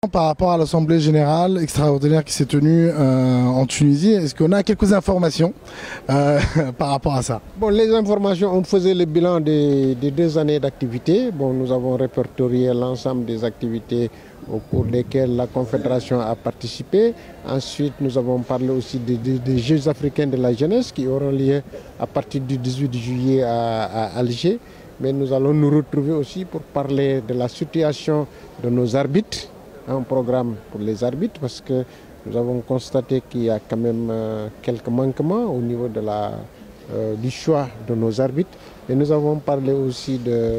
Par rapport à l'Assemblée générale extraordinaire qui s'est tenue en Tunisie, est-ce qu'on a quelques informations par rapport à ça? Bon, les informations, on faisait le bilan des 2 années d'activité. Bon, nous avons répertorié l'ensemble des activités au cours desquelles la Confédération a participé. Ensuite, nous avons parlé aussi des Jeux africains de la jeunesse qui auront lieu à partir du 18 juillet à Alger. Mais nous allons nous retrouver aussi pour parler de la situation de nos arbitres. Un programme pour les arbitres parce que nous avons constaté qu'il y a quand même quelques manquements au niveau du choix de nos arbitres. Et nous avons parlé aussi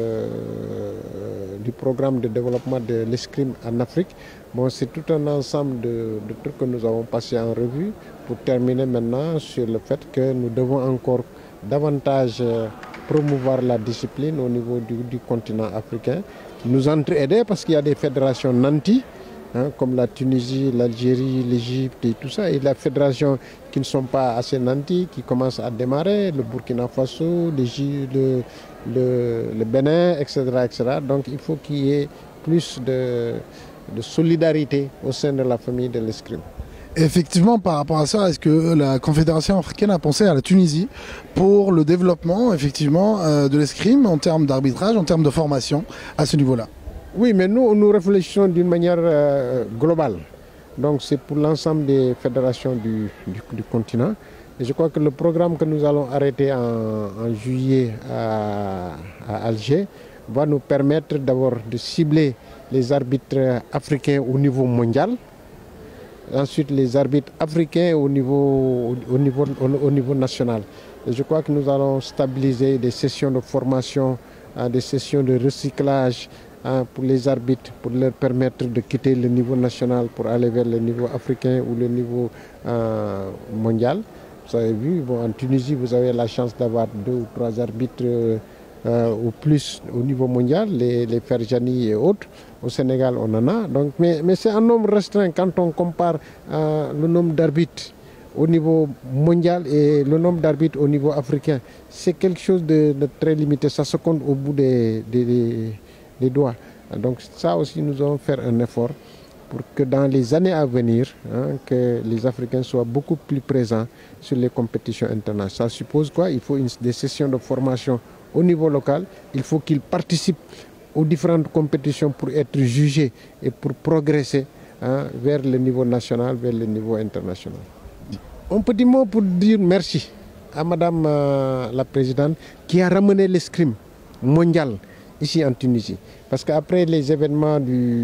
du programme de développement de l'escrime en Afrique. Bon, c'est tout un ensemble de trucs que nous avons passé en revue pour terminer maintenant sur le fait que nous devons encore davantage promouvoir la discipline au niveau du continent africain, nous entraider parce qu'il y a des fédérations nantis, comme la Tunisie, l'Algérie, l'Égypte et tout ça, et la fédération qui ne sont pas assez nantis, qui commencent à démarrer, le Burkina Faso, le Bénin, etc., etc. Donc il faut qu'il y ait plus de solidarité au sein de la famille de l'escrime. Effectivement, par rapport à ça, est-ce que la Confédération africaine a pensé à la Tunisie pour le développement effectivement de l'escrime en termes d'arbitrage, en termes de formation à ce niveau-là? Oui, mais nous réfléchissons d'une manière globale. Donc c'est pour l'ensemble des fédérations du continent. Et je crois que le programme que nous allons arrêter en juillet à Alger va nous permettre d'abord de cibler les arbitres africains au niveau mondial. Ensuite, les arbitres africains au niveau national. Et je crois que nous allons stabiliser des sessions de formation, des sessions de recyclage pour les arbitres, pour leur permettre de quitter le niveau national pour aller vers le niveau africain ou le niveau mondial. Vous avez vu, bon, en Tunisie, vous avez la chance d'avoir 2 ou 3 arbitres au plus au niveau mondial, les Ferjani et autres. Au Sénégal, on en a. Donc, mais c'est un nombre restreint quand on compare le nombre d'arbitres au niveau mondial et le nombre d'arbitres au niveau africain. C'est quelque chose de très limité. Ça se compte au bout des doigts. Donc ça aussi, nous allons faire un effort pour que dans les années à venir, que les Africains soient beaucoup plus présents sur les compétitions internationales. Ça suppose quoi? Il faut des sessions de formation au niveau local. Il faut qu'ils participent aux différentes compétitions pour être jugés et pour progresser vers le niveau national, vers le niveau international. Un petit mot pour dire merci à Madame la Présidente qui a ramené l'escrime mondial ici en Tunisie. Parce qu'après les événements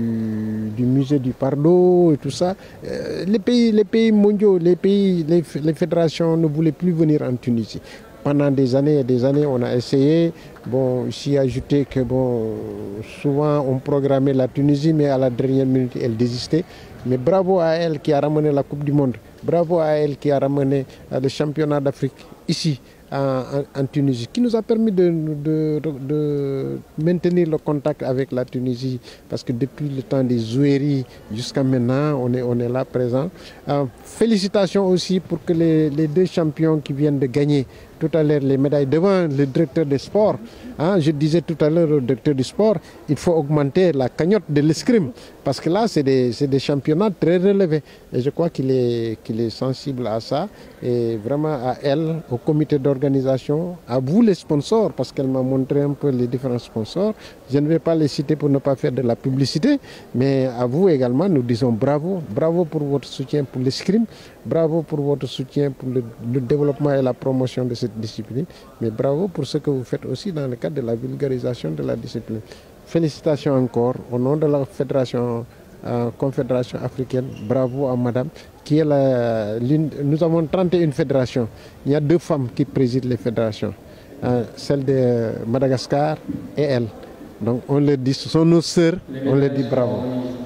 du musée du Pardo et tout ça, les pays mondiaux, les fédérations ne voulaient plus venir en Tunisie. Pendant des années et des années, on a essayé. Bon, ici ajouté que bon, souvent on programmait la Tunisie, mais à la dernière minute, elle désistait. Mais bravo à elle qui a ramené la Coupe du Monde. Bravo à elle qui a ramené le championnat d'Afrique ici en Tunisie, qui nous a permis de maintenir le contact avec la Tunisie, parce que depuis le temps des Zouéry jusqu'à maintenant, on est là présent. Félicitations aussi pour que les 2 champions qui viennent de gagner tout à l'heure les médailles devant le directeur des sports. Je disais tout à l'heure au directeur du sport, il faut augmenter la cagnotte de l'escrime, parce que là, c'est des championnats très relevés. Et je crois qu'il est sensible à ça. Et vraiment à elle, au comité d'organisation, à vous les sponsors, parce qu'elle m'a montré un peu les différents sponsors. Je ne vais pas les citer pour ne pas faire de la publicité, mais à vous également, nous disons bravo. Bravo pour votre soutien pour l'escrime, bravo pour votre soutien pour le développement et la promotion de cette discipline, mais bravo pour ce que vous faites aussi dans le cadre de la vulgarisation de la discipline. Félicitations encore au nom de la Confédération africaine. Bravo à Madame, qui est nous avons 31 fédérations. Il y a 2 femmes qui président les fédérations, celle de Madagascar et elle. Donc on leur dit, ce sont nos sœurs, on leur dit bravo.